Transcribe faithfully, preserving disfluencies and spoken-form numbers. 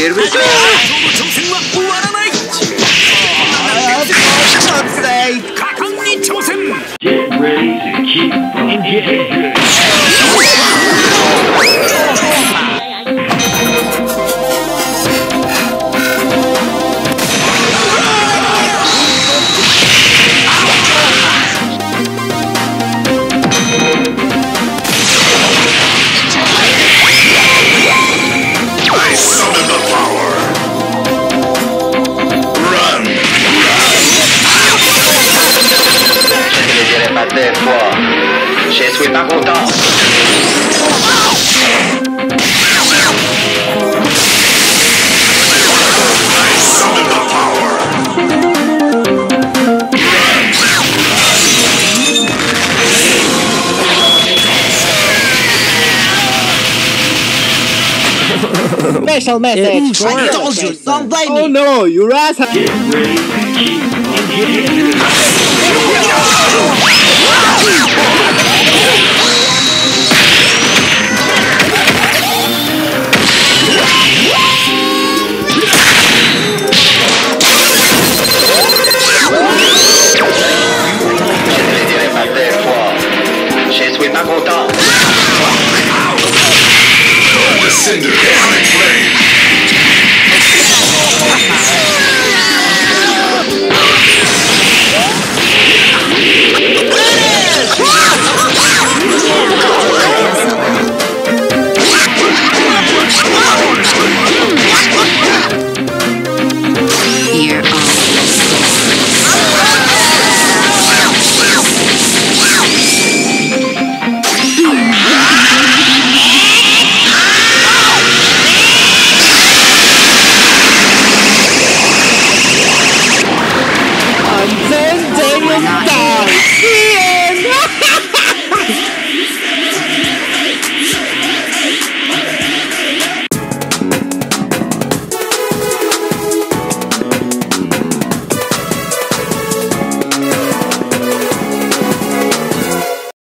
Here we go! 挑戦は終わらない。果敢に挑戦。Get ready to keep engaged. Deux fois. Je suis pas content. I summon the power. Special message. I told you, don't blame me. Oh no, your ass. Get ready to keep engaged.